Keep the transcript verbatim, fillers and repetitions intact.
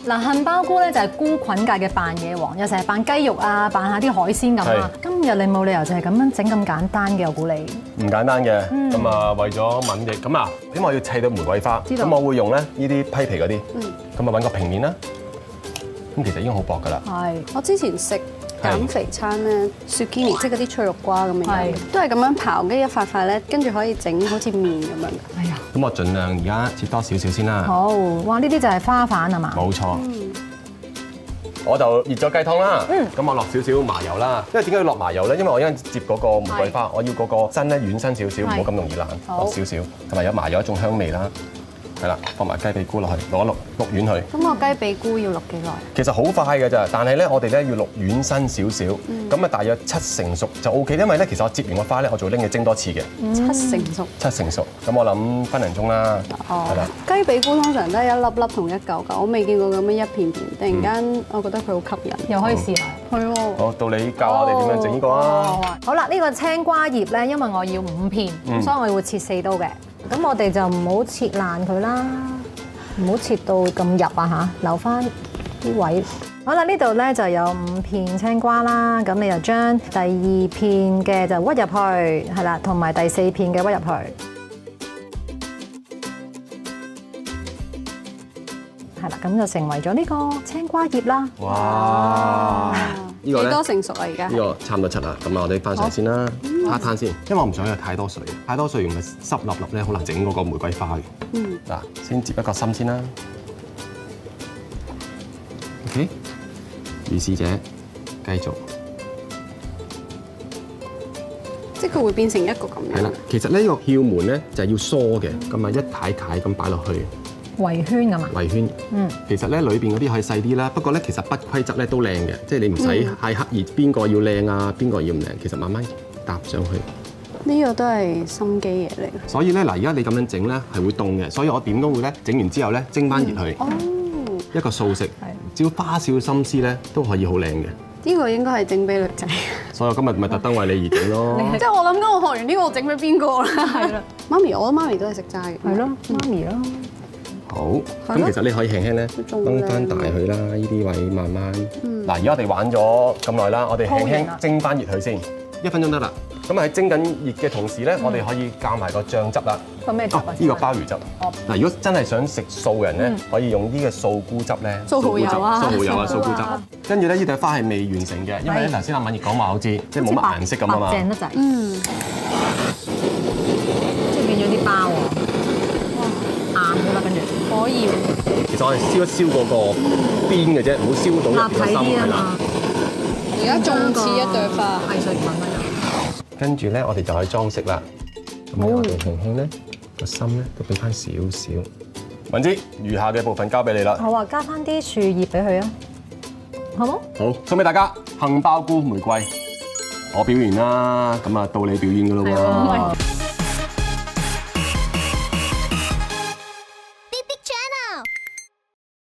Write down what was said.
嗱，杏鮑菇咧就係菇菌界嘅扮嘢王，又成日扮雞肉啊，扮下啲海鮮咁啊。今日你冇理由就係咁樣整咁簡單嘅，我估你。唔簡單嘅，咁啊為咗敏捷，咁啊因為我要砌到玫瑰花，咁我會用咧呢啲批皮嗰啲，咁啊揾個平面啦。咁其實已經好薄㗎啦。係。我之前食減肥餐咧 zucchini 即係嗰啲脆肉瓜咁樣，都係咁樣刨，跟住一塊塊咧，跟住可以整好似麵咁樣。係啊。咁我盡量而家切多少少先啦。好，哇！呢啲就係花瓣係嘛？冇錯。我就熱咗雞湯啦。嗯。咁我落少少麻油啦，因為點解要落麻油咧？因為我一陣接嗰個玫瑰花，我要嗰個身咧軟身少少，唔好咁容易爛。落少少，同埋有麻油一種香味啦。係啦，放埋雞髀菇落去，攞一淥淥軟佢。咁個雞髀菇要淥幾耐？其實好快㗎咋，但係咧我哋咧要淥軟身少少，咁啊大約七成熟就 O K。因為咧其實我接完個花咧，我仲拎去蒸多次嘅。七成熟。七成熟，咁我諗分零鐘啦。哦。係啦。雞髀菇通常都係一粒粒同一嚿嚿，我未見過咁樣一片片。突然間，我覺得佢好吸引，又可以試下。係喎。好，到你教我哋點樣整呢個啊？好啦，呢個青瓜葉咧，因為我要五片，所以我會切四刀嘅。咁我哋就唔好切爛佢啦，唔好切到咁入啊嚇，留翻啲位。好啦，呢度咧就有五片青瓜啦，咁你就將第二片嘅就屈入去，係啦，同埋第四片嘅屈入去，係啦，咁就成為咗呢個青瓜葉啦。哇！幾多成熟啊？而家呢個差唔多七啦，咁啊我哋翻上先啦，攤攤先，因為我唔想有太多水，太多水用咪濕立立咧，好難整嗰個玫瑰花嘅。嗯，嗱，先接一個心先啦。OK， 如是者繼續，即係佢會變成一個咁樣。係啦，其實呢個竅門咧就係要梳嘅，咁啊一塊塊咁擺落去。圍圈㗎嘛？圍圈，嗯，其實咧裏邊嗰啲可以細啲啦，不過咧其實不規則咧都靚嘅，即係你唔使太刻意邊個要靚啊，邊個要唔靚，其實慢慢搭上去。呢個都係心機嘢嚟。所以咧嗱，而家你咁樣整咧係會凍嘅，所以我點都會咧整完之後咧蒸翻熱佢。哦，一個素食，只要花少心思咧都可以好靚嘅。呢個應該係整俾女仔。所以我今日咪特登為你而整咯。即係我諗緊，我學完呢個我整俾邊個啦？係啦，媽咪，我覺得媽咪都係食齋嘅。係咯，媽咪咯。好，咁其實你可以輕輕咧掹翻大佢啦，呢啲位慢慢。嗱，而家我哋玩咗咁耐啦，我哋輕輕蒸翻熱佢先，一分鐘得啦。咁喺蒸緊熱嘅同時咧，我哋可以教埋個醬汁啦。個咩汁啊？呢個鮑魚汁。嗱，如果真係想食素嘅人咧，可以用呢個素菇汁咧。素蠔油啊！素蠔油啊！素菇汁。跟住咧，呢朵花係未完成嘅，因為咧頭先阿敏兒講話好似即係冇乜顏色咁啊嘛。正得滯。嗯。即係變咗啲包喎。哇！硬㗎啦，跟住。可以。其實我哋燒一燒嗰個邊嘅啫，唔好燒到入邊個心係啦。而家仲似一朵花，藝術品啊！跟住咧，我哋就可以裝飾啦。咁我哋輕輕咧個心咧都俾翻少少。敏之，餘下嘅部分交俾你啦。好啊，加翻啲樹葉俾佢啊，好冇？好，送俾大家杏鮑菇玫瑰。我表演啦，咁啊到你表演㗎咯喎。